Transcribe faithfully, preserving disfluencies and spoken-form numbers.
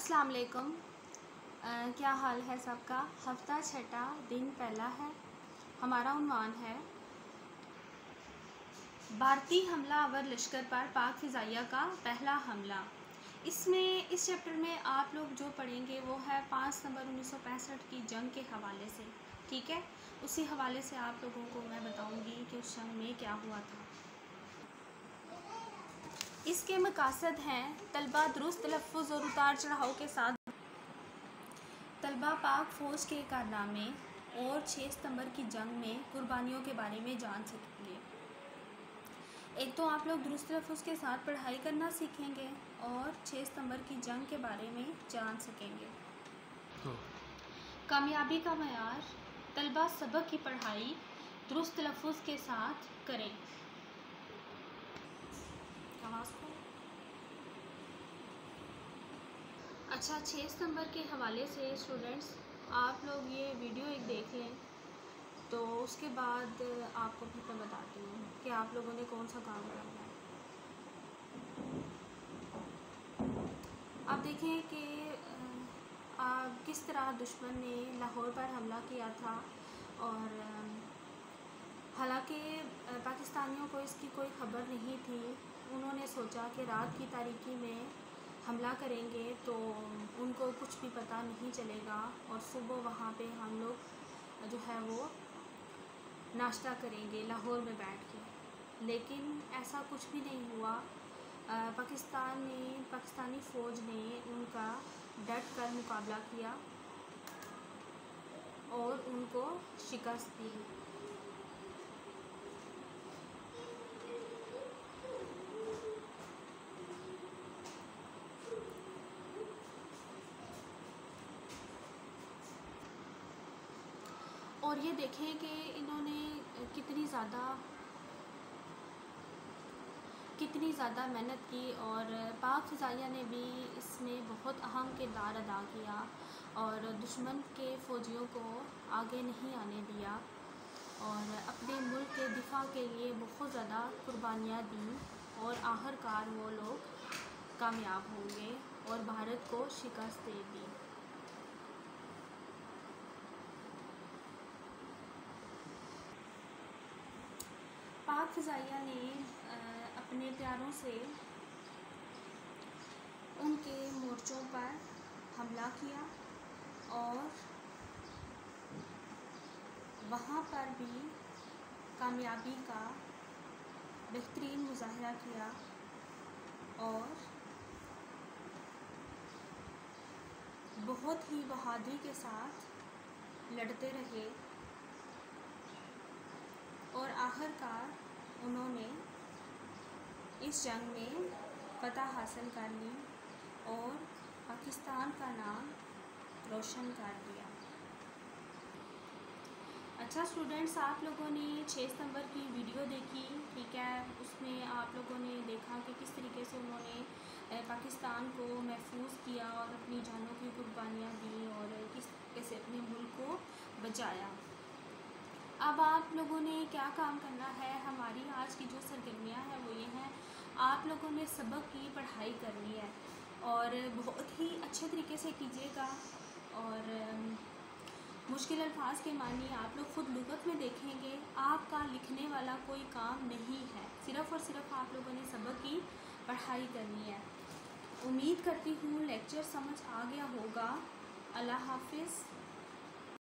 अस्सलाम वालेकुम। अ, क्या हाल है सबका। हफ्ता छठा दिन पहला है। हमारा उन्वान है भारतीय हमलावर लश्कर पर पाक फ़िज़ाइया का पहला हमला। इसमें इस चैप्टर में आप लोग जो पढ़ेंगे वो है पाँच सितंबर उन्नीस सौ पैंसठ की जंग के हवाले से। ठीक है, उसी हवाले से आप लोगों को मैं बताऊंगी कि उस जंग में क्या हुआ था। इसके मकासद हैं तलबा दुरुस्त तलफ़्फ़ुज़ और उतार चढ़ाव के साथ तलबा पाक फ़ौज के कारनामे और छः सितंबर की जंग में कुर्बानियों के बारे में जान सकेंगे। एक तो आप लोग दुरुस्त तलफ़्फ़ुज़ के साथ पढ़ाई करना सीखेंगे और छः सितंबर की जंग के बारे में जान सकेंगे। कामयाबी का मयार तलबा सबक की पढ़ाई दुरुस्त तलफ़्फ़ुज़ के साथ करें। अच्छा, छः सितंबर के हवाले से स्टूडेंट्स आप लोग ये वीडियो एक देख लें, तो उसके बाद आपको फिर मैं बताती हूँ कि आप लोगों ने कौन सा काम करना है। आप देखें कि आप किस तरह दुश्मन ने लाहौर पर हमला किया था और हालांकि पाकिस्तानियों को इसकी कोई ख़बर नहीं थी। उन्होंने सोचा कि रात की तारीकी में हमला करेंगे तो उनको कुछ भी पता नहीं चलेगा और सुबह वहाँ पे हम लोग जो है वो नाश्ता करेंगे लाहौर में बैठ के। लेकिन ऐसा कुछ भी नहीं हुआ। पाकिस्तान ने पाकिस्तानी फ़ौज ने उनका डट कर मुकाबला किया और उनको शिकस्त दी। और ये देखें कि इन्होंने कितनी ज़्यादा कितनी ज़्यादा मेहनत की और पाक फ़िज़ाइया ने भी इसमें बहुत अहम किरदार अदा किया और दुश्मन के फ़ौजियों को आगे नहीं आने दिया और अपने मुल्क के दिफा के लिए बहुत ज़्यादा कुर्बानियाँ दी और आखिरकार वो लोग कामयाब होंगे और भारत को शिकस्त दे दी। पाक फ़िज़ाइया ने अपने प्यारों से उनके मोर्चों पर हमला किया और वहाँ पर भी कामयाबी का बेहतरीन मुज़ाहरा किया और बहुत ही बहादुरी के साथ लड़ते रहे और आखिरकार उन्होंने इस जंग में फतह हासिल कर ली और पाकिस्तान का नाम रोशन कर दिया। अच्छा स्टूडेंट्स, आप लोगों ने छः सितंबर की वीडियो देखी, ठीक है। उसमें आप लोगों ने देखा कि किस तरीके से उन्होंने पाकिस्तान को महफूज किया और अपनी जानों की कुर्बानियाँ दी और किस तरीके से अपने मुल्क को बचाया। अब आप लोगों ने क्या काम करना है। हमारी आज की जो सरगर्मियाँ हैं वो ये हैं, आप लोगों ने सबक की पढ़ाई करनी है और बहुत ही अच्छे तरीके से कीजिएगा और मुश्किल अल्फाज के मानी आप लोग ख़ुद लुग़त में देखेंगे। आपका लिखने वाला कोई काम नहीं है, सिर्फ़ और सिर्फ आप लोगों ने सबक की पढ़ाई करनी है। उम्मीद करती हूँ लेक्चर समझ आ गया होगा। अल्लाह हाफ़िज़।